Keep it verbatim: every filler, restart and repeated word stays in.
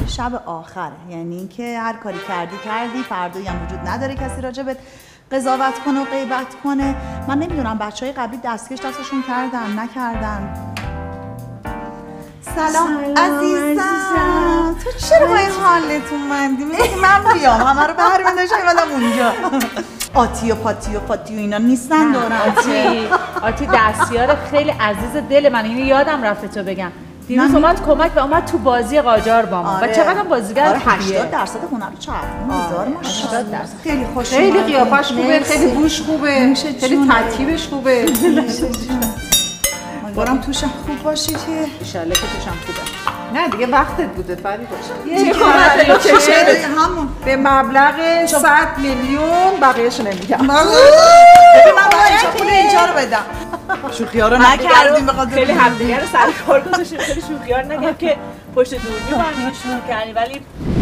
شب آخره، یعنی اینکه هر کاری کردی کردی، فردایی هم وجود نداره کسی راجبت قضاوت کنه و غیبت کنه. من نمیدونم بچهای قبلی دستکش دستشون کردن نکردن. سلام, سلام عزیزم. تو چرا با این حالت اومدی؟ میگی من بیام همه رو بر می‌داشتم اومدم اونجا. آتی و پاتی و پاتی و اینا نیستن دورم. آتی آتی دستیار خیلی عزیز دل من، اینو یادم رفته تو بگم. دیروز اومد کمک و اومد تو بازی قاجار با ما. آره. و چقدر بازیگر آره خوبیه. هشتاد درصد هنر رو چرخون. هزار ماشاءالله. خیلی خوشم. خیلی قیافش خوبه، خیلی بوش خوبه، خیلی ترتیبش خوبه. برام توشم خوب باشی که ان شاءالله که توشم خوبه. نه دیگه وقتت بوده فرید باشه. یه کمک چشه همون به مبلغ صد میلیون بقیه‌شو نمیگم. ببین من باید پول اینجا رو بدم. شوخی‌ها رو نکردیم به خاطر خیلی همدیگه رو سر کار گذاشتیم، خیلی شوخی‌ها رو نگم که پشت دوربین با هم شروع کردیم، ولی